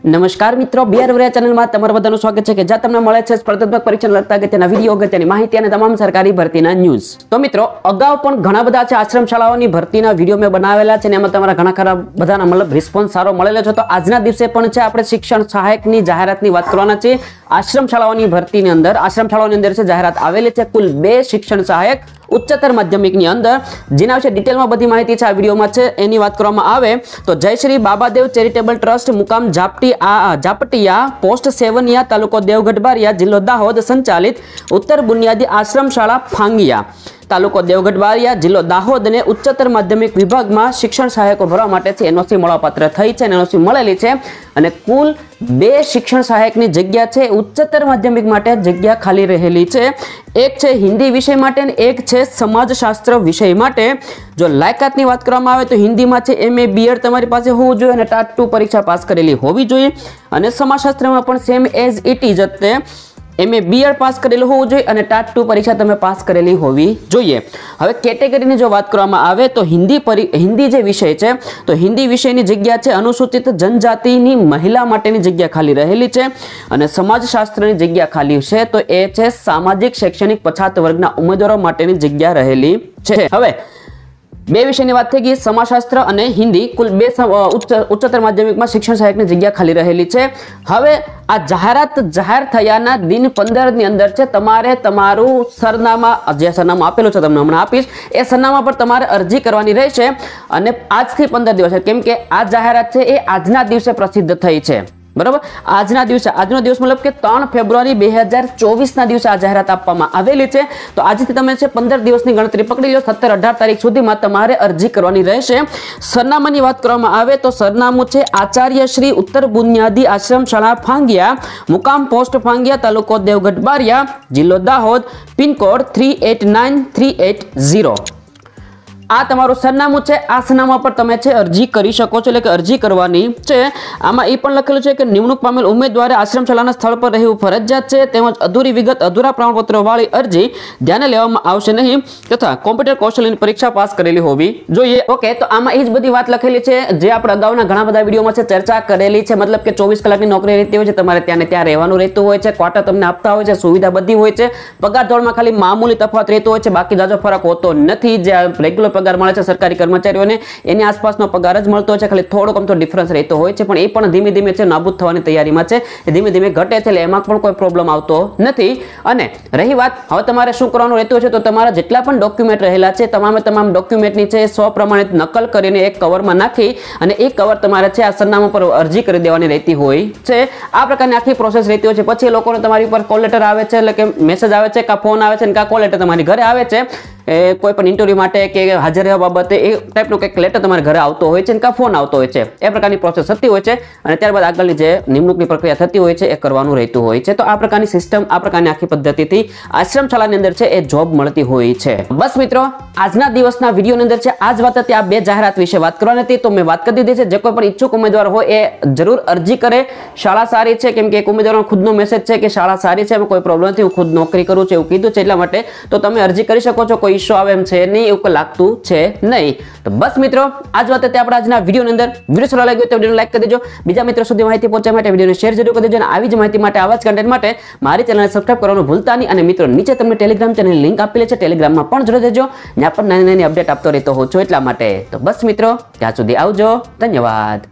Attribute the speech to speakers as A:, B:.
A: નમસ્કાર મિત્રો, બિહાર વરિયા ચેનલમાં તમારું બધાનું સ્વાગત છે કે જ્યાં તમને મળે છે સ્પર્ધાત્મક પરીક્ષાને લગતા અગત્યના વિડીયો, અગત્યની માહિતી અને તમામ સરકારી ભરતીના ન્યૂઝ। તો મિત્રો, અગાઉ પણ ઘણા બધા છે આશ્રમ શાળાઓની ભરતીના વિડીયો મેં બનાવેલા છે અને એમાં તમારા ઘણા ખરા બધાના મતલબ રિસ્પોન્સ સારો મળેલો છે। તો આજના દિવસે પણ છે આપણે શિક્ષણ સહાયકની જાહેરાતની વાત કરવાના છે। આશ્રમ શાળાઓની ભરતીની અંદર છે જાહેરાત આવેલી છે કુલ 2 શિક્ષણ સહાયક ઉચ્ચતર માધ્યમિકની અંદર, જેના વિશે ડિટેલમાં બધી માહિતી છે આ વિડીયોમાં છે। એની વાત કરવામાં આવે તો જય શ્રી બાબાદેવ ચેરિટેબલ ટ્રસ્ટ મુકામ ઝાપટિયા પોસ્ટ સેવનિયા તાલુકો દેવગઢ બારિયા જિલ્લો દાહોદ સંચાલિત ઉત્તર બુનિયાદી આશ્રમ શાળા ફાંગિયા તાલુકો દેવગઢ બારિયા જિલ્લો દાહોદ ને ઉચ્ચતર માધ્યમિક વિભાગમાં શિક્ષણ સહાયકો ભરવા માટે છે એનઓસી મળવાપાત્ર થઈ છે, એનઓસી મળેલી છે અને કુલ 2 શિક્ષણ સહાયકની જગ્યા છે ઉચ્ચતર માધ્યમિક માટે જગ્યા ખાલી રહેલી છે। એક છે હિન્દી વિષય માટે અને એક છે સમાજશાસ્ત્ર વિષય માટે। જો લાયકાતની વાત કરવામાં આવે તો હિન્દીમાં છે MA BEd તમારી પાસે હોવું જોઈએ અને ટાટ 2 પરીક્ષા પાસ કરેલી હોવી જોઈએ અને સમાજશાસ્ત્રમાં પણ સેમ એઝ ઇટ ઇઝ જ MA BEd પાસ કરેલું હોવું જોઈએ અને ટાટ 2 પરીક્ષા તમે પાસ કરેલી હોવી જોઈએ। હવે કેટેગરીની જો વાત કરવામાં આવે તો હિન્દી જે વિષય છે તો હિન્દી વિષયની જગ્યા છે અનુસૂચિત જનજાતિની મહિલા માટેની જગ્યા ખાલી રહેલી છે અને સમાજશાસ્ત્રની જગ્યા ખાલી છે તો એ છે સામાજિક શૈક્ષણિક પછાત વર્ગના ઉમેદવારો માટેની જગ્યા રહેલી છે। હવે 2 વિષયની વાત થઈ ગઈ, સમાજશાસ્ત્ર અને હિન્દી, કુલ 2 ઉચ્ચતર માધ્યમિકમાં શિક્ષણ સહાયકની જગ્યા ખાલી રહેલી છે। હવે આ જાહેરાત જાહેર થયાના દિન 15 ની અંદર છે તમારે તમારું સરનામા, જે સરનામું આપેલું છે તમને હમણાં આપીશ, એ સરનામા પર તમારે અરજી કરવાની રહેશે અને આજથી 15 દિવસ, કેમ કે આ જાહેરાત છે એ આજના દિવસે પ્રસિદ્ધ થઈ છે, બરાબર। આજનો દિવસ મતલબ કે 3 ફેબ્રુઆરી 2024 ના દિવસે આ જાહેરાત આપવામાં આવેલી છે। તો આજથી તમે છે 15 દિવસની ગણતરી પકડી લો, 17-18 તારીખ સુધીમાં તમારે અરજી કરવાની રહેશે। સરનામાની વાત કરવામાં આવે તો સરનામું છે આચાર્ય શ્રી ઉત્તર બુનિયાદી આશ્રમ શાળા ફાંગિયા, મુકામ પોસ્ટ ફાંગિયા, તાલુકો દેવગઢ બારિયા, જિલ્લો દાહોદ, પિનકોડ 389380। આ તમારું સરનામું છે। આ સરનામા પર તમે છે અરજી કરી શકો છો, એટલે કે અરજી કરવાની છે। આમાં એ પણ લખેલું છે કે નિમણૂક પામેલ ઉમેદવારે આશ્રમ શાળાના સ્થળ પર રહેવું ફરજિયાત છે, તેમજ અધૂરી વિગત, અધૂરા પ્રમાણપત્રો વાળી અરજી ધ્યાને લેવામાં આવશે નહીં તથા કોમ્પ્યુટર કૌશલ્યની પરીક્ષા પાસ કરેલી હોવી જોઈએ। ઓકે, તો આમાં એ જ બધી વાત લખેલી છે જે આપણે અગાઉના ઘણા બધા વિડીયોમાં છે ચર્ચા કરેલી છે, મતલબ કે 24 કલાકની નોકરી રહેતી હોય છે, તમારે ત્યાં ને ત્યાં રહેવાનું રહેતું હોય છે, ક્વાર્ટર તમને આપતા હોય છે, સુવિધા બધી હોય છે, પગાર ધોરણમાં ખાલી મામૂલી તફાવત રહેતો હોય છે, બાકી જાજો ફરક હોતો નથી। જે રેગ્યુલર પગાર મળે છે સરકારી કર્મચારીઓને એની આસપાસનો પગાર જ મળતો હોય છે, ખાલી થોડોક અમથો ડિફરન્સ રહેતો હોય છે, પણ એ પણ ધીમે ધીમે છે નાબૂદ થવાની તૈયારીમાં છે, ધીમે ધીમે ઘટે છે, એટલે એમાં પણ કોઈ પ્રોબ્લેમ આવતો નથી। અને રહી વાત હવે તમારે શું કરવાનું રહેતું છે તો તમારા જેટલા પણ ડોક્યુમેન્ટ રહેલા છે તમામ ડોક્યુમેન્ટની છે સ્વપ્રમાણિત નકલ કરીને એક કવરમાં નાખી અને એ કવર તમારે છે આ સરનામા પર અરજી કરી દેવાની રહેતી હોય છે। આ પ્રકારની આખી પ્રોસેસ રહેતી હોય છે। પછી લોકોને તમારી ઉપર કોલ લેટર આવે છે, એટલે કે મેસેજ આવે છે, કા ફોન આવે છે, કા કોલ લેટર તમારી ઘરે આવે છે, કોઈ પણ ઇન્ટરવ્યુ માટે કે હાજર રહેવા બાબતે એ ટાઈપનો કંઈક લેટર તમારા ઘરે આવતો હોય છે અને કા ફોન આવતો હોય છે, એ પ્રકારની પ્રોસેસ થતી હોય છે અને ત્યારબાદ આગળની જે નિમણૂકની પ્રક્રિયા થતી હોય છે એ કરવાનું રહેતું હોય છે। તો આ પ્રકારની સિસ્ટમ, આ પ્રકારની આખી પદ્ધતિથી આશ્રમ શાળાની અંદર છે એ જોબ મળતી હોય છે। બસ મિત્રો, આજના દિવસના વિડીયોની અંદર છે આ જ વાત હતી, આ 2 જાહેરાત વિશે વાત કરવાની હતી, તો મેં વાત કરી દીધી છે। જે કોઈ પણ ઈચ્છુક ઉમેદવાર હોય એ જરૂર અરજી કરે। શાળા સારી છે, કેમ કે એક ઉમેદવારનો ખુદનો મેસેજ છે કે શાળા સારી છે, એમાં કોઈ પ્રોબ્લેમ નથી, હું ખુદ નોકરી કરું છું એવું કીધું છે, એટલા માટે તો તમે અરજી કરી શકો છો, કોઈ ઇશ્યુ આવે એમ છે નહીં, એવું લાગતું છે નહીં। તો બસ મિત્રો, આજ વાત હતી આપણે આજના વિડીયોની અંદર। વિડીયો સારો લાગ્યો તો વિડીયોને લાઈક કરી દેજો, બીજા મિત્રો સુધી માહિતી પહોંચવા માટે વિડીયોને શેર જરૂર કરી દેજો અને આવી જ માહિતી માટે, આવા જ કન્ટેન્ટ માટે મારી ચેનલને સબસ્ક્રાઇબ કરવાનું ભૂલતા નહીં। અને મિત્રો, નીચે તમને ટેલિગ્રામ ચેનલની લિંક આપેલી છે, ટેલિગ્રામમાં પણ જોડાઈ દેજો, ત્યાં પણ નાની નાની અપડેટ આપતો રહેતો હોઉં છું એટલા માટે। તો બસ મિત્રો, ત્યાં સુધી આવજો, ધન્યવાદ।